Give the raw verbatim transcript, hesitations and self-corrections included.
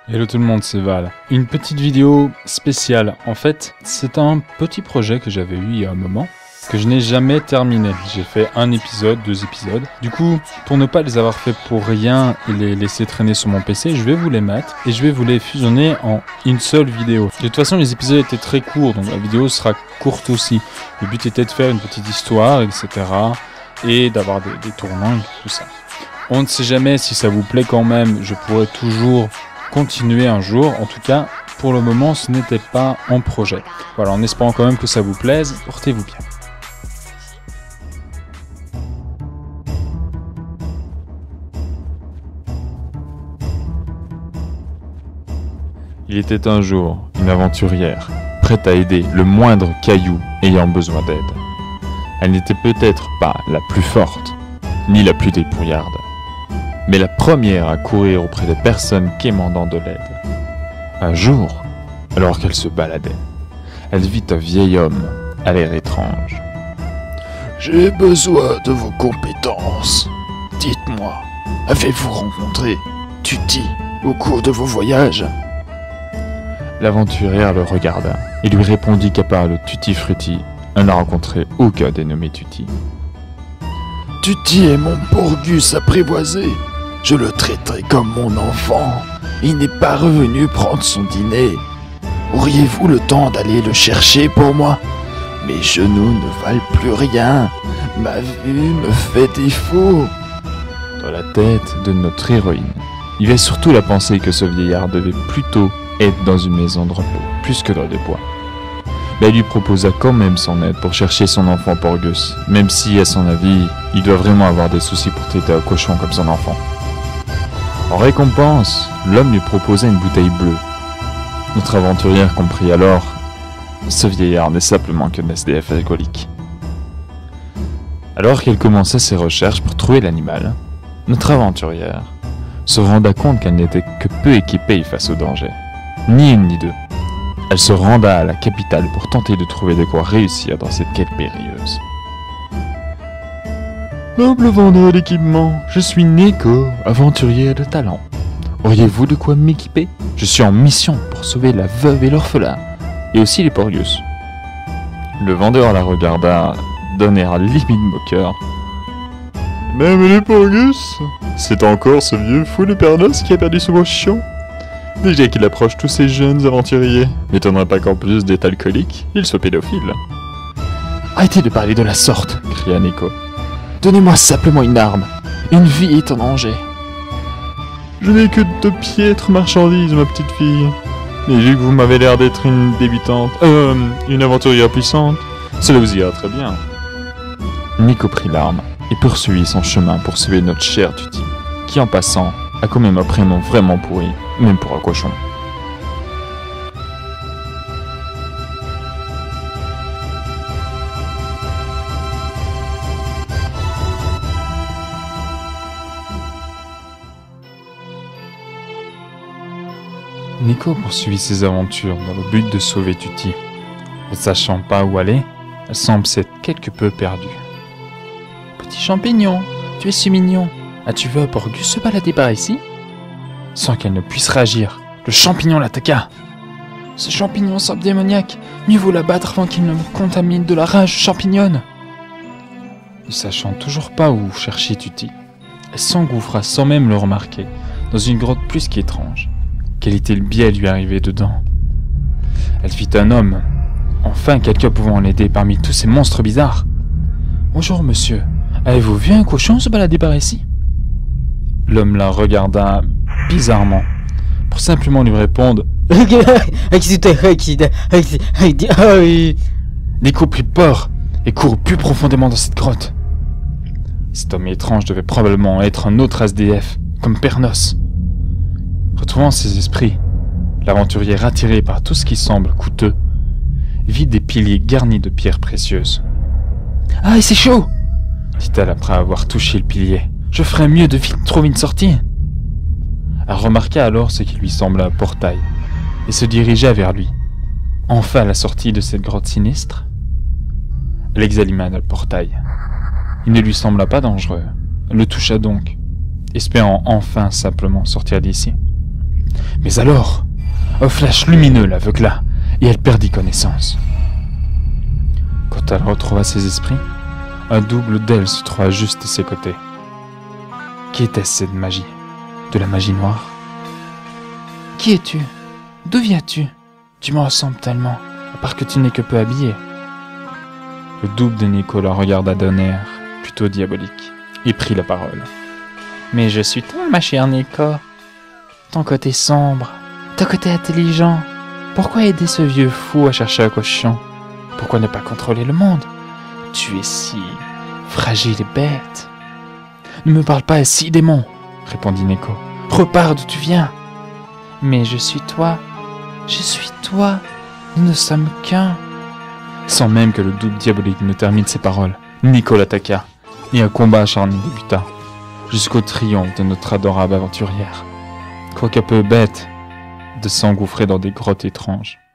Hello tout le monde, c'est Val. Une petite vidéo spéciale. En fait, c'est un petit projet que j'avais eu il y a un moment, que je n'ai jamais terminé. J'ai fait un épisode, deux épisodes. Du coup, pour ne pas les avoir fait pour rien et les laisser traîner sur mon P C, je vais vous les mettre et je vais vous les fusionner en une seule vidéo. De toute façon, les épisodes étaient très courts, donc la vidéo sera courte aussi. Le but était de faire une petite histoire, et cetera. Et d'avoir des, des tournants et tout ça. On ne sait jamais si ça vous plaît quand même, je pourrais toujours continuer un jour. En tout cas, pour le moment, ce n'était pas en projet. Voilà, en espérant quand même que ça vous plaise, portez-vous bien. Il était un jour une aventurière, prête à aider le moindre caillou ayant besoin d'aide. Elle n'était peut-être pas la plus forte, ni la plus débrouillarde, mais la première à courir auprès des personnes quémandant de l'aide. Un jour, alors qu'elle se baladait, elle vit un vieil homme à l'air étrange. « J'ai besoin de vos compétences. Dites-moi, avez-vous rencontré Tutti au cours de vos voyages ?» L'aventurière le regarda et lui répondit qu'à part le Tutti Frutti, elle n'a rencontré aucun dénommé Tutti. « Tutti est mon Porgus apprivoisé. Je le traiterai comme mon enfant. Il n'est pas revenu prendre son dîner. Auriez-vous le temps d'aller le chercher pour moi? Mes genoux ne valent plus rien. Ma vue me fait défaut. » Dans la tête de notre héroïne, il y avait surtout la pensée que ce vieillard devait plutôt être dans une maison de repos, plus que dans des bois. Mais elle lui proposa quand même son aide pour chercher son enfant Porgus, même si, à son avis, il doit vraiment avoir des soucis pour traiter un cochon comme son enfant. En récompense, l'homme lui proposa une bouteille bleue. Notre aventurière comprit alors, ce vieillard n'est simplement qu'un S D F alcoolique. Alors qu'elle commençait ses recherches pour trouver l'animal, notre aventurière se renda compte qu'elle n'était que peu équipée face au danger. Ni une ni deux. Elle se renda à la capitale pour tenter de trouver de quoi réussir dans cette quête périlleuse. Noble vendeur d'équipement, je suis Nico, aventurier de talent. Auriez-vous de quoi m'équiper? Je suis en mission pour sauver la veuve et l'orphelin, et aussi les Porgus. Le vendeur la regarda d'un air limite moqueur. Même les Porgus? C'est encore ce vieux fou de Pernos qui a perdu son cochon? Déjà qu'il approche tous ces jeunes aventuriers, n'étonnerait pas qu'en plus d'être alcoolique, il soit pédophile. Arrêtez de parler de la sorte, cria Nico. Donnez-moi simplement une arme. Une vie est en danger. Je n'ai que de piètres marchandises, ma petite fille. Mais vu que vous m'avez l'air d'être une débutante, euh, une aventurière puissante, cela vous ira très bien. Nico prit l'arme et poursuivit son chemin pour sauver notre cher Tutti, qui en passant a quand même un prénom vraiment pourri, même pour un cochon. Nico poursuivit ses aventures dans le but de sauver Tutti. Ne sachant pas où aller, elle semble s'être quelque peu perdue. Petit champignon, tu es si mignon. As-tu vu un Porgus se balader par ici? Sans qu'elle ne puisse réagir, le champignon l'attaqua. Ce champignon semble démoniaque. Mieux vaut l'abattre avant qu'il ne me contamine de la rage champignonne. Ne sachant toujours pas où chercher Tutti, elle s'engouffra sans même le remarquer dans une grotte plus qu'étrange. Quel était le biais lui arrivé dedans? Elle vit un homme, enfin quelqu'un pouvant l'aider parmi tous ces monstres bizarres. Bonjour monsieur, avez-vous vu un cochon se balader par ici? L'homme la regarda bizarrement, pour simplement lui répondre. Nico prit peur et courut plus profondément dans cette grotte. Cet homme étrange devait probablement être un autre S D F, comme Pernos. Retrouvant ses esprits, l'aventurière, attirée par tout ce qui semble coûteux, vit des piliers garnis de pierres précieuses. « Ah, c'est chaud !» dit-elle après avoir touché le pilier. « Je ferais mieux de vite trouver une sortie !» Elle remarqua alors ce qui lui sembla un portail, et se dirigea vers lui. Enfin à la sortie de cette grotte sinistre, elle examina le portail. Il ne lui sembla pas dangereux. Elle le toucha donc, espérant enfin simplement sortir d'ici. Mais alors, un flash lumineux l'aveugla, et elle perdit connaissance. Quand elle retrouva ses esprits, un double d'elle se trouva juste à ses côtés. Qui était-ce cette magie? De la magie noire? Qui es-tu? D'où viens-tu? Tu me ressembles tellement, à part que tu n'es que peu habillé. Le double de Nico la regarda d'un air plutôt diabolique, et prit la parole. Mais je suis toi, ma chère Nico. Ton côté sombre, ton côté intelligent. Pourquoi aider ce vieux fou à chercher un cochon? Pourquoi ne pas contrôler le monde? Tu es si fragile et bête. Ne me parle pas ainsi, démon, répondit Nico. Repars d'où tu viens. Mais je suis toi. Je suis toi. Nous ne sommes qu'un. Sans même que le double diabolique ne termine ses paroles, Nico l'attaqua, et un combat acharné débuta, jusqu'au triomphe de notre adorable aventurière, quoique un peu bête de s'engouffrer dans des grottes étranges.